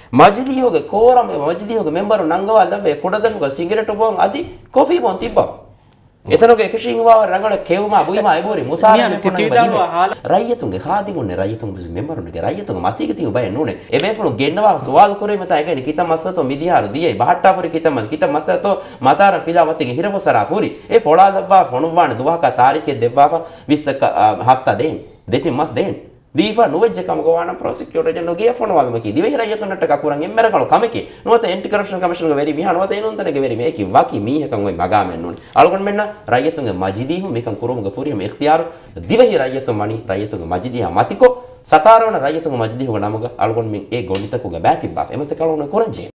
මජ්ලිහෝගේ කෝරම මජ්ලිහෝගේ මෙම්බරු නංගවල් දබේ කොඩදනුක cigarette බොන් අදි coffee බොන් තිබ්බා එතනක එකශිංවාව රංගල කෙවුමා බුයිමා අයබෝරි මුසාරි රයියතුන්ගේ ખાදිමුන්නේ රයියතුන්ගේ මෙම්බරුන්ගේ රයියතුන්ගේ මතීක තියු බය නුනේ එබේෆුළු ගෙන්නවා සවාල් කරේ මත ඇගනි කිත මස්සතෝ මිදිහාරු දියේ බහට්ටාපුරි කිත මස්සතෝ මතාර ෆිලා මතගේ හිරවසරා පුරි ඒ ෆොලා දබ්බා ෆොනුවාන දුවහක තාරිකේ දෙබ්බාක 20ක හෆ්තා දෙන් දෙති මස් දෙන් දීෆා නුවෙජ්ජ කම ගෝවාන ප්‍රොසිකියුටර් ජනරල් ගේ ෆොන වල්මකි දිවෙහි රයියතුන්ට කකුරන් එම්මරකල කමකි නොත එන්ටි කරප්ෂන් කමිෂන් වෙරි මිහා නොත එනොන්තනගේ වෙරි මේකි වකි මීහකන් ඔය මගාමෙන් නුනේ අලගොන් මෙන්න රයියතුන්ගේ මජිදීහු මේකන් කුරුමුගේ ෆුරියම ඉක්තියාරු දිවෙහි රයියතුන් මනි රයියතුන්ගේ මජිදීහා මතිකෝ සතාරවන රයියතුන්ගේ මජිදීහුගේ නමග අලගොන් මින් ඒ ගොනිතකුගේ බෑතිබ්බා එමස කලොන කොරංජේ